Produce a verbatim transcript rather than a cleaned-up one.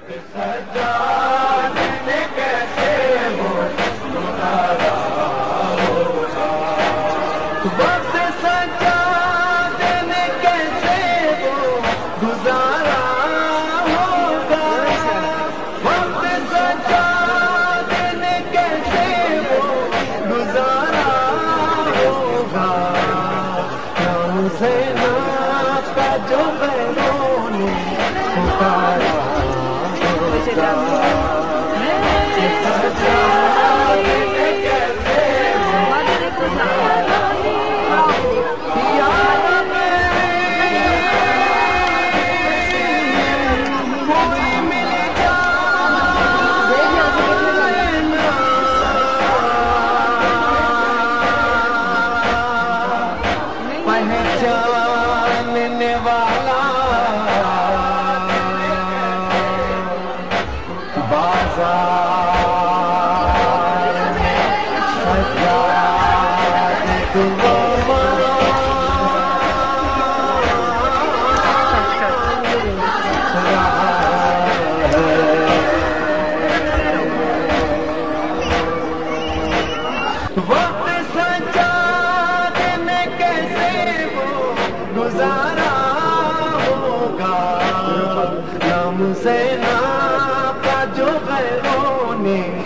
سجادے کیسے ہو گزارا ہوگا، وقت سجادے میں کیسے ہو گزارا ہوگا، وقت سجادے میں کیسے ہو گزارا ہوگا، نام سے نام کا جو غیروں نے پکارا پہچاننے والا بازار میں سجاد وقت سجاد میں کیسے وہ گزارا ہوگا، نام سے ناپا جو غیروں نے